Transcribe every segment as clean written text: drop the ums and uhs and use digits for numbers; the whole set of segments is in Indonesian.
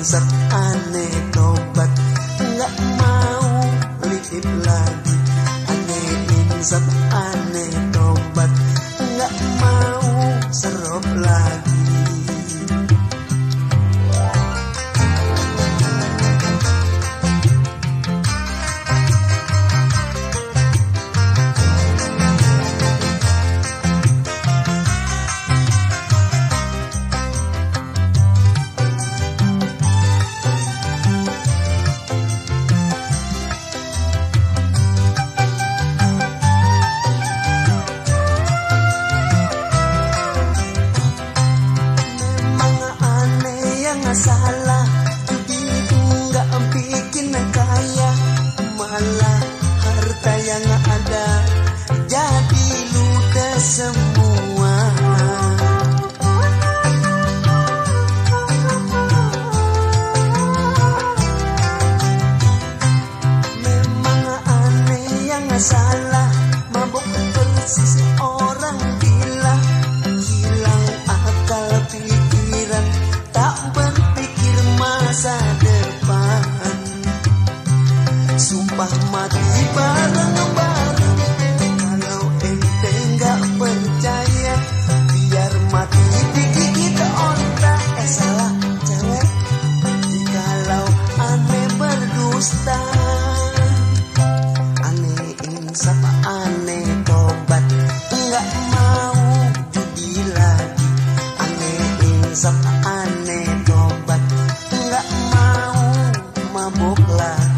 insaf aneh tobat, nggak mau liip lagi. Aneh insaf aneh tobat, nggak mau serop lagi. Salah judi nggak bikin kaya, malah harta yang ada jadi ludah semua. Memang aneh yang salah, mabuk persis orang gila, hilang akal pikiran, tak berpikir masa depan. Sumpah mati bareng-bareng, kalau ente nggak percaya, biar mati digigit onta. Salah cewek jikalau aneh berdusta. Aneh insaf aneh tobat, nggak mau judi lagi. Aneh insaf aneh tobat, nggak mau mabuk lagi.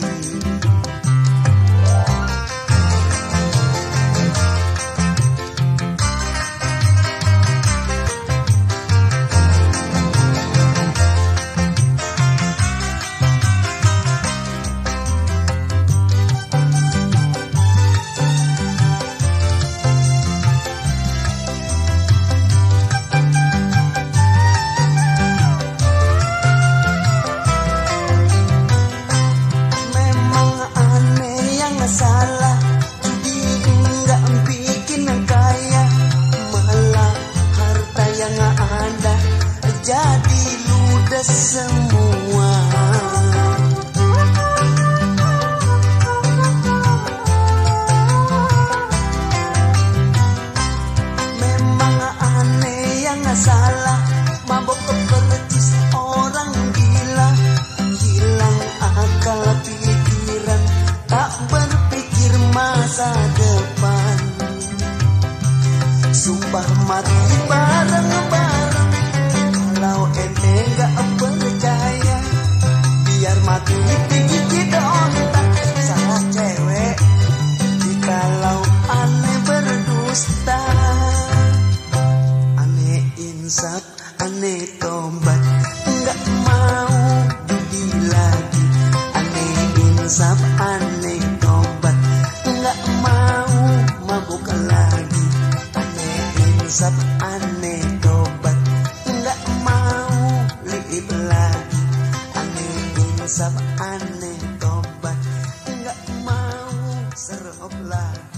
Salah judi nggak bikin kaya, malah harta yang ada jadi ludah semua. Memang aneh yang salah, mabok percis orang gila, hilang akal pikiran, tak berpikir masa depan. Sumpah mati bareng-bareng, kalau ente nggak percaya, biar mati digigit onta. Salah cewek jikalau aneh berdusta. Aneh insaf aneh tobat, nggak mau judi lagi. Aneh insaf aneh tobat, nggak mau mabuk lagi. Aneh insaf aneh tobat, nggak mau liip lagi. Aneh insaf aneh tobat, nggak mau serop lagi.